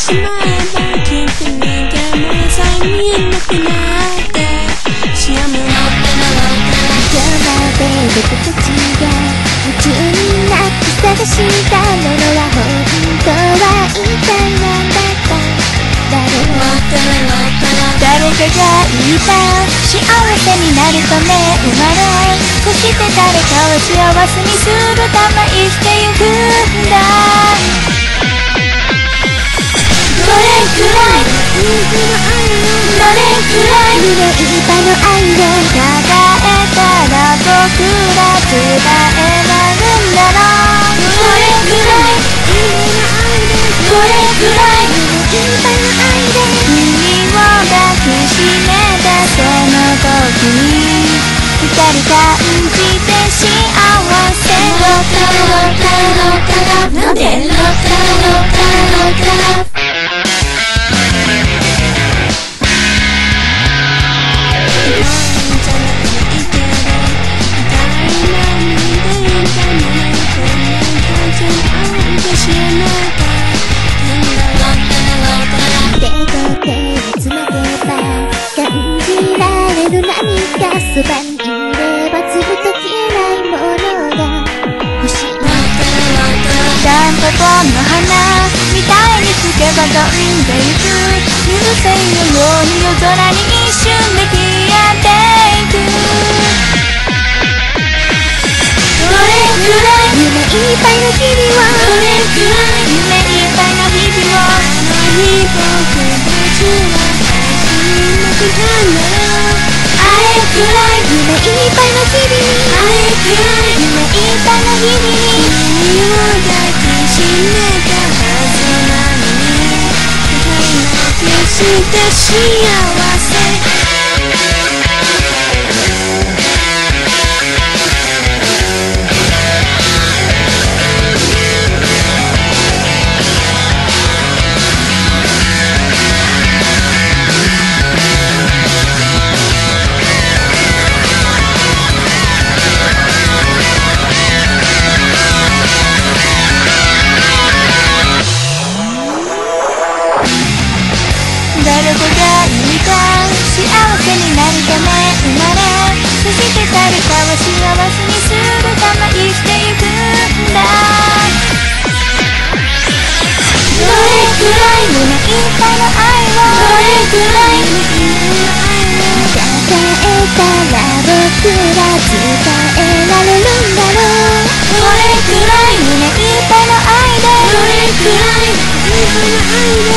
しまえばきっと人間も野菜見えなくなってしやむの今日まで僕たちが夢中になって探したものは本当は一体何だった誰かが言った幸せになるため生まれそして誰かを幸せにするため生きてゆくんだどれくらいどれくらい胸いっぱいの愛を抱えたら僕ら伝えられるんだろうどれくらいどれくらい胸いっぱいの愛で君を抱きしめたその時に二人感じて幸せロカロカロカロなんでロカロカロカそばにいればずっと消えないものが欲しいタンポポの花みたいにつけば飛んでゆく流星のように夜空に一瞬で消えていくどれくらい夢いっぱいの日々をどれくらい夢いっぱいの日々を何僕たちは大事になくなんだろうあれくらい夢いっぱいの日々にあれくらい夢いっぱいの日々に君を抱きしめたはずなのに二人泣きして幸せ誰かが言った幸せになるため生まれそして誰かを幸せにするため生きてゆくんだどれくらい胸いっぱいの愛をどれくらい夢の愛を抱えたら僕ら伝えられるんだろうどれくらい胸いっぱいの愛でどれくらい夢の愛で